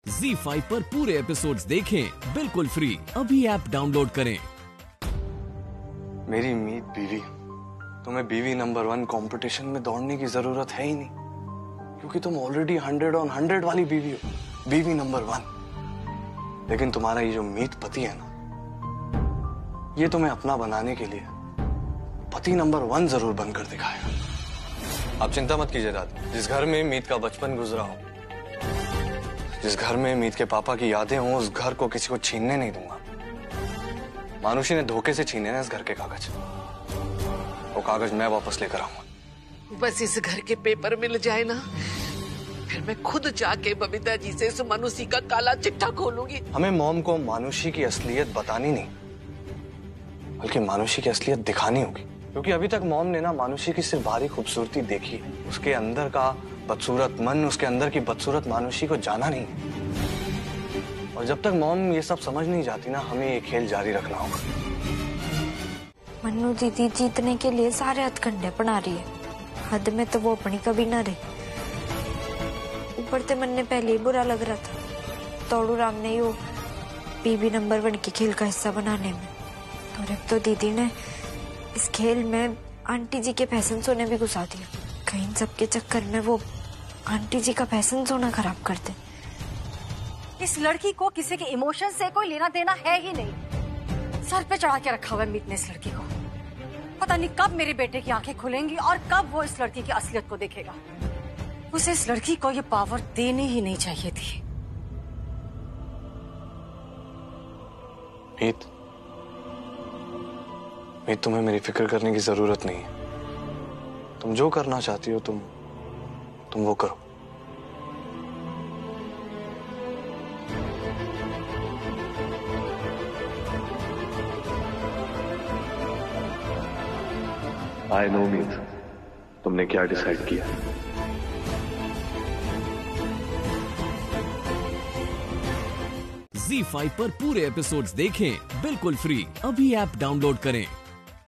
ZEE5 पर पूरे episodes देखें बिल्कुल फ्री। अभी ऐप डाउनलोड करें। मेरी मीत बीवी, तुम्हें बीवी नंबर 1 कंपटीशन में दौड़ने की जरूरत है ही नहीं, क्योंकि तुम ऑलरेडी 100 on 100 वाली बीवी हो, बीवी नंबर 1। लेकिन तुम्हारा ये जो मीत पति है ना, ये तुम्हें अपना बनाने के लिए पति नंबर 1 जरूर बनकर दिखाएगा। आप चिंता मत कीजिए दादी, जिस घर में मीत का बचपन गुजरा हो, जिस घर में मीत के पापा की यादें हों, उस घर को किसी को छीनने नहीं दूंगा। मानुषी ने धोखे से छीने ना इस घर के कागज, वो कागज मैं वापस लेकर आऊंगा। बस इस घर के पेपर मिल जाए ना, फिर मैं खुद जाके बबीता जी से इस मानुषी का काला चिट्ठा खोलूंगी। हमें मॉम को मानुषी की असलियत बतानी नहीं, बल्कि मानुषी की असलियत दिखानी होगी, क्योंकि अभी तक मॉम ने ना मानुषी की सिर्फ बाहरी खूबसूरती देखी है, उसके अंदर का बदसूरत मन, उसके अंदर की बदसूरत मानुषी को जाना नहीं। और जब तक मॉम ये सब समझ नहीं जाती ना, हमें ये खेल जारी रखना होगा। मन्नू दीदी जीतने के लिए सारे हथकंडे अपना रही है, हद में तो वो अपनी कभी ना रहे। ऊपर से मन ने पहले ही बुरा लग रहा था तोड़ू राम ने यो बीबी नंबर 1 के खेल का हिस्सा बनाने में, और अब तो दीदी ने इस खेल में आंटी जी के फैशन सोने भी घुसा दिया। कहीं सबके चक्कर में वो आंटी जी का फैशन सोना खराब कर दे। इस लड़की को किसी के इमोशन से कोई लेना देना है ही नहीं। सर पे चढ़ा के रखा हुआ है मीत ने इस लड़की को। पता नहीं कब मेरे बेटे की आंखें खुलेंगी और कब वो इस लड़की की असलियत को देखेगा। उसे इस लड़की को ये पावर देनी ही नहीं चाहिए थी। मीत, तुम्हें मेरी फिक्र करने की जरूरत नहीं है। तुम जो करना चाहती हो तुम वो करो। आई नो मीत, तुमने क्या डिसाइड किया। ZEE5 पर पूरे एपिसोड्स देखें बिल्कुल फ्री। अभी ऐप डाउनलोड करें।